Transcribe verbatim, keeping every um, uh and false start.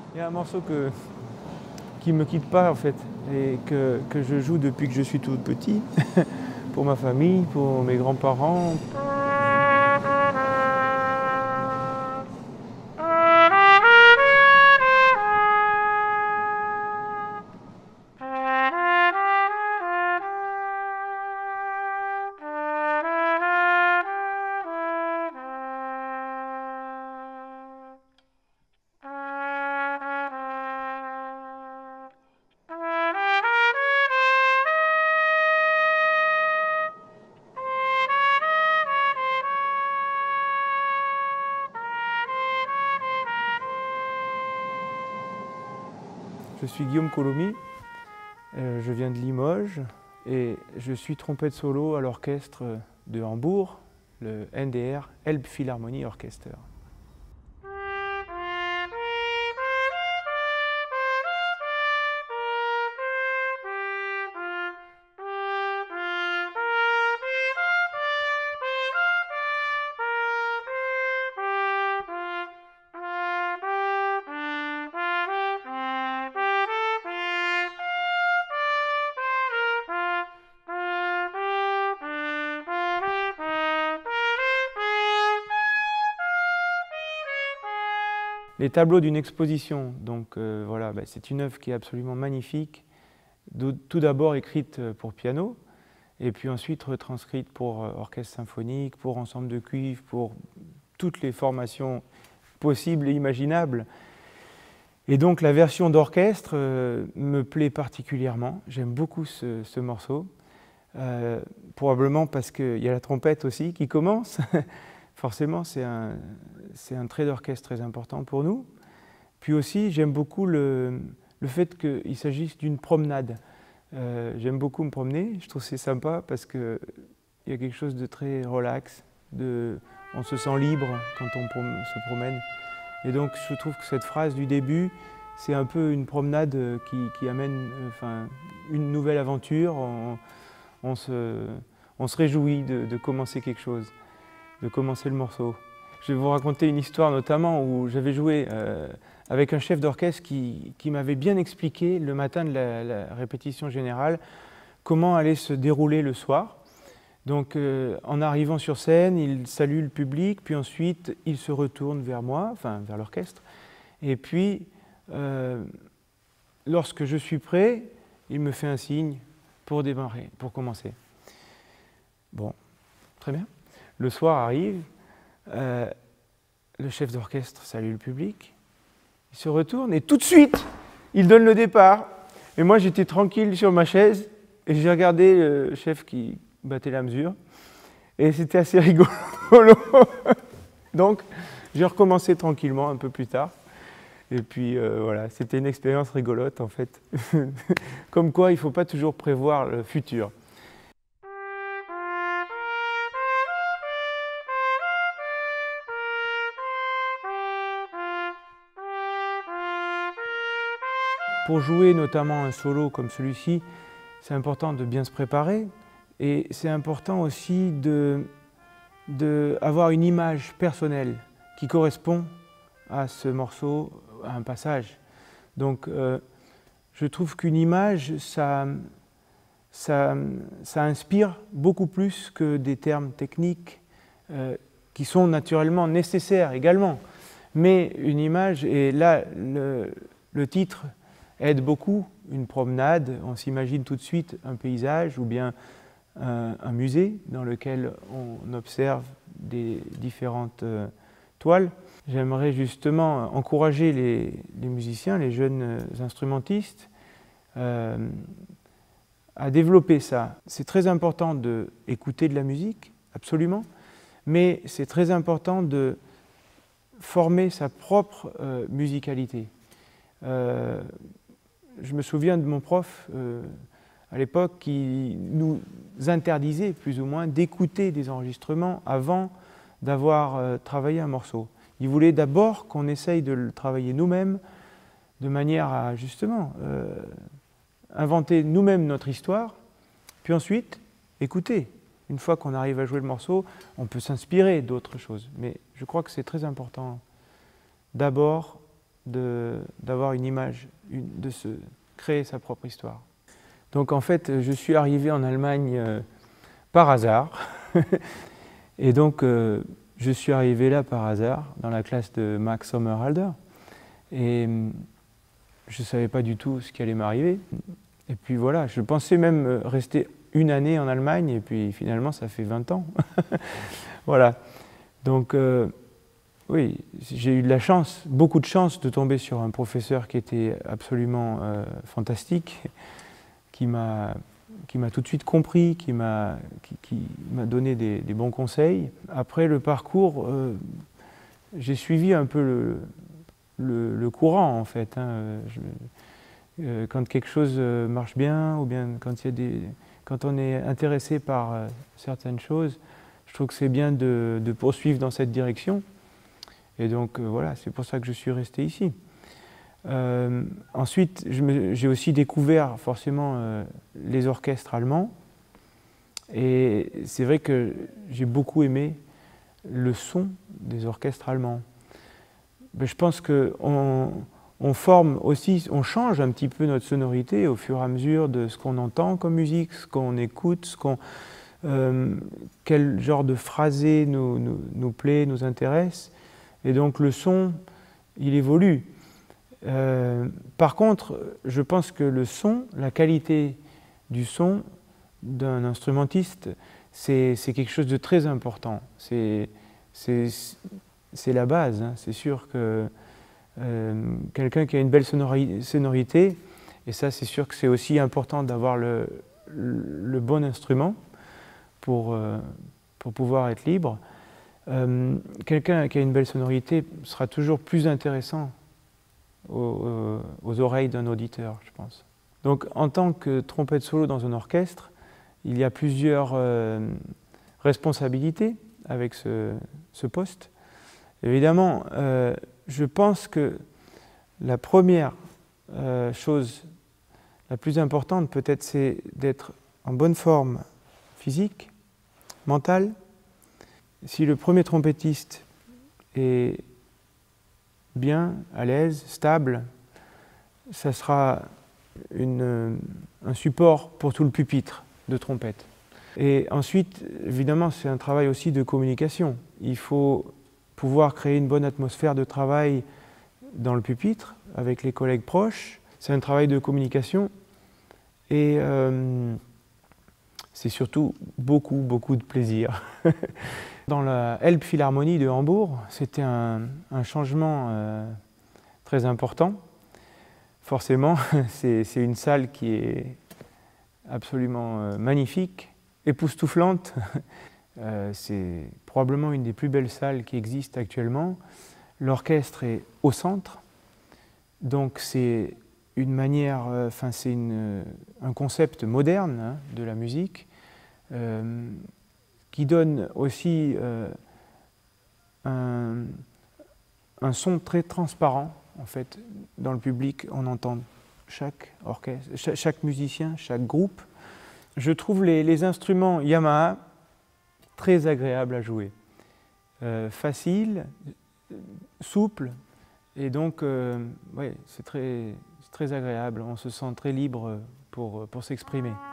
Il y a un morceau que, qui ne me quitte pas en fait, et que, que je joue depuis que je suis tout petit, pour ma famille, pour mes grands-parents. Je suis Guillaume Colomy, euh, je viens de Limoges et je suis trompette solo à l'orchestre de Hambourg, le N D R, Elbphilharmonie Orchester. Les tableaux d'une exposition, donc euh, voilà, bah, c'est une œuvre qui est absolument magnifique, tout d'abord écrite pour piano, et puis ensuite retranscrite pour euh, orchestre symphonique, pour ensemble de cuivre, pour toutes les formations possibles et imaginables. Et donc la version d'orchestre euh, me plaît particulièrement, j'aime beaucoup ce, ce morceau, euh, probablement parce qu'il y a la trompette aussi qui commence. Forcément, c'est un, c'est un trait d'orchestre très important pour nous. Puis aussi, j'aime beaucoup le, le fait qu'il s'agisse d'une promenade. Euh, j'aime beaucoup me promener, je trouve que c'est sympa parce qu'il y a quelque chose de très relax, de, on se sent libre quand on se promène. Et donc, je trouve que cette phrase du début, c'est un peu une promenade qui, qui amène enfin, une nouvelle aventure. On, on, se, on se réjouit de, de commencer quelque chose, de commencer le morceau. Je vais vous raconter une histoire notamment où j'avais joué euh, avec un chef d'orchestre qui, qui m'avait bien expliqué le matin de la, la répétition générale comment allait se dérouler le soir. Donc euh, en arrivant sur scène, il salue le public, puis ensuite il se retourne vers moi, enfin vers l'orchestre, et puis euh, lorsque je suis prêt, il me fait un signe pour démarrer, pour commencer. Bon, très bien. Le soir arrive, euh, le chef d'orchestre salue le public, il se retourne et tout de suite, il donne le départ. Et moi, j'étais tranquille sur ma chaise et j'ai regardé le chef qui battait la mesure et c'était assez rigolo. Donc, j'ai recommencé tranquillement un peu plus tard. Et puis euh, voilà, c'était une expérience rigolote en fait. Comme quoi, il ne faut pas toujours prévoir le futur. Pour jouer notamment un solo comme celui-ci, c'est important de bien se préparer et c'est important aussi d'avoir une image personnelle qui correspond à ce morceau, à un passage. Donc euh, je trouve qu'une image, ça, ça, ça inspire beaucoup plus que des termes techniques euh, qui sont naturellement nécessaires également. Mais une image, et là le, le titre aide beaucoup, une promenade, on s'imagine tout de suite un paysage ou bien un, un musée dans lequel on observe des différentes euh, toiles. J'aimerais justement encourager les, les musiciens, les jeunes instrumentistes euh, à développer ça. C'est très important d'écouter de la musique, absolument, mais c'est très important de former sa propre euh, musicalité. Euh, Je me souviens de mon prof euh, à l'époque qui nous interdisait plus ou moins d'écouter des enregistrements avant d'avoir euh, travaillé un morceau. Il voulait d'abord qu'on essaye de le travailler nous-mêmes de manière à justement euh, inventer nous-mêmes notre histoire, puis ensuite écouter. Une fois qu'on arrive à jouer le morceau, on peut s'inspirer d'autres choses. Mais je crois que c'est très important d'abord d'avoir une image, une, de se créer sa propre histoire. Donc en fait, je suis arrivé en Allemagne euh, par hasard. Et donc, euh, je suis arrivé là par hasard, dans la classe de Max Sommerhalder. Et je ne savais pas du tout ce qui allait m'arriver. Et puis voilà, je pensais même rester une année en Allemagne, et puis finalement, ça fait vingt ans. Voilà. Donc, euh, oui, j'ai eu de la chance, beaucoup de chance de tomber sur un professeur qui était absolument euh, fantastique, qui m'a qui m'a tout de suite compris, qui m'a qui, qui m'a donné des, des bons conseils. Après le parcours, euh, j'ai suivi un peu le, le, le courant en fait. Hein. Je, euh, quand quelque chose marche bien, ou bien quand, il y a des, quand on est intéressé par euh, certaines choses, je trouve que c'est bien de, de poursuivre dans cette direction. Et donc euh, voilà, c'est pour ça que je suis resté ici. Euh, ensuite, j'ai aussi découvert forcément euh, les orchestres allemands. Et c'est vrai que j'ai beaucoup aimé le son des orchestres allemands. Mais je pense qu'on on forme aussi, on change un petit peu notre sonorité au fur et à mesure de ce qu'on entend comme musique, ce qu'on écoute, ce qu'on, euh, quel genre de phrasé nous, nous, nous plaît, nous intéresse. Et donc le son, il évolue. Euh, par contre, je pense que le son, la qualité du son d'un instrumentiste, c'est quelque chose de très important. C'est la base. Hein. C'est sûr que euh, quelqu'un qui a une belle sonori sonorité, et ça c'est sûr que c'est aussi important d'avoir le, le, le bon instrument pour, euh, pour pouvoir être libre. Euh, quelqu'un qui a une belle sonorité sera toujours plus intéressant Aux, aux oreilles d'un auditeur, je pense. Donc, en tant que trompette solo dans un orchestre, il y a plusieurs euh, responsabilités avec ce, ce poste. Évidemment, euh, je pense que la première euh, chose, la plus importante peut-être, c'est d'être en bonne forme physique, mentale. Si le premier trompettiste est bien, à l'aise, stable, ça sera une, un support pour tout le pupitre de trompette. Et ensuite, évidemment, c'est un travail aussi de communication. Il faut pouvoir créer une bonne atmosphère de travail dans le pupitre, avec les collègues proches. C'est un travail de communication. Et euh, c'est surtout beaucoup, beaucoup de plaisir. Dans la Elbphilharmonie de Hambourg, c'était un, un changement euh, très important. Forcément, c'est une salle qui est absolument euh, magnifique, époustouflante. euh, c'est probablement une des plus belles salles qui existent actuellement. L'orchestre est au centre, donc c'est une manière, enfin euh, c'est un concept moderne hein, de la musique. Euh, qui donne aussi euh, un, un son très transparent. En fait, dans le public, on entend chaque orchestre, chaque, chaque musicien, chaque groupe. Je trouve les, les instruments Yamaha très agréables à jouer. Euh, facile, souple, et donc euh, ouais, c'est très, très agréable. On se sent très libre pour, pour s'exprimer.